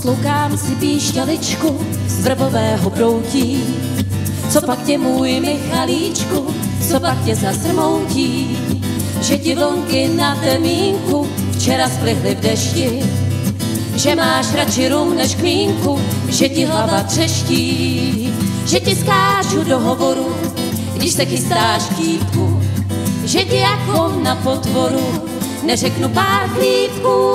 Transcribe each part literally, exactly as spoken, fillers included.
Posloukám si píšťaličku z vrbového proutí. Co pak tě můj Michalíčku, co pak tě zasrmoutí, že ti vlnky na temínku včera splihly v dešti, že máš radši rum než kmínku, že ti hlava třeští, že ti skáču do hovoru, když se chystáš k típku, že ti jako na potvoru neřeknu pár chlípků.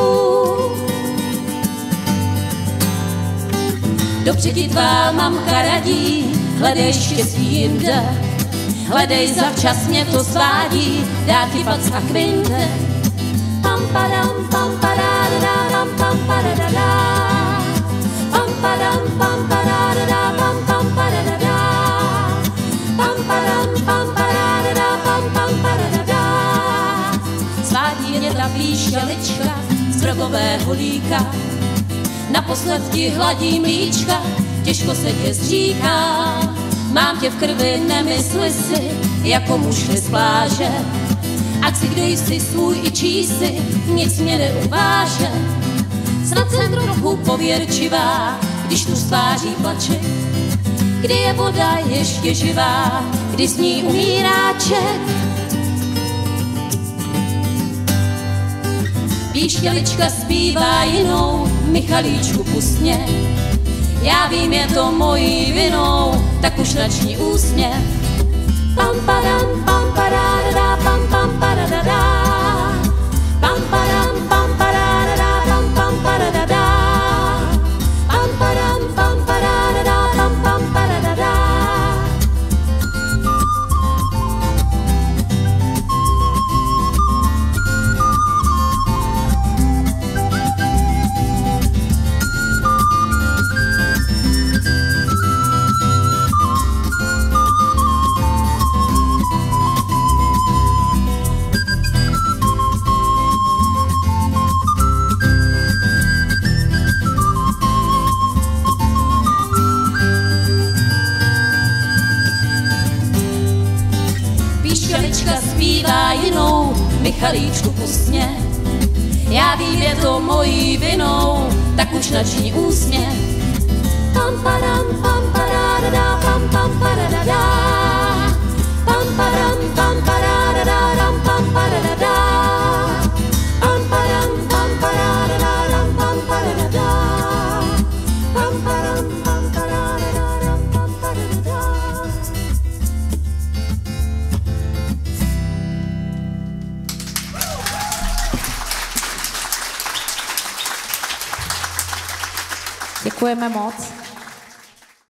Dobře ti tvá mamka radí, hledej štěstí jinde, hledej zavčas, mě to svádí, dá ti pac a kvinte. Pam padam, pam padadada, pam pam padadada, pam padam, pam padadada, pam pam padadada, pam padam, pam padadada, pam pam padadada. Svádí mě ta píšťalička z vrbového líka, naposled ti hladí mlíčka, těžko se tě zříká. Mám tě v krvi, nemysli si, jako mušli z pláže. Ať si kdo jsi svůj i čí si, nic mě neuváže. Snad jsem trochu pověrčivá, když tu z tváří plače, kdy je voda ještě živá, kdy s ní umírá ček. Píšťalička zpívá jinou, Michalíčku pust mě. Já vím, je to mojí vinou, tak už načni úsměv. Pam padam, pam padadada, pam pam padadada, pam padam, pam padadada, pam pam padadada, pam padam, pam padadada, pam pam padadada. Píšťalička zpívá jinou, Michalíčku pust mě. Já vím, je to mojí vinou, tak už načni úsměv. Pam padam, pam padadada, pam pam padadada, pam padam, pam padadada, ram pam padadada, pam padam, pam padadada, ram pam padadada, pam padam, pam padadada, ram pam padadada. Děkujeme moc.